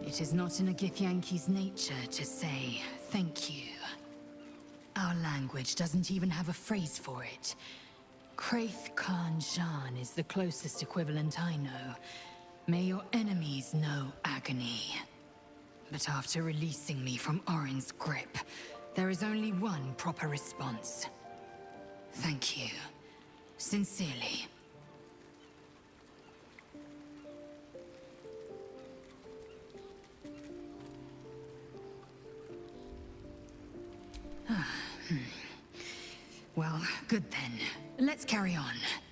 It is not in a Githyanki's nature to say thank you. Our language doesn't even have a phrase for it. Kraith Khan Jan is the closest equivalent I know. May your enemies know agony. But after releasing me from Orin's grip, there is only one proper response. Thank you. Sincerely. Well, good then. Let's carry on.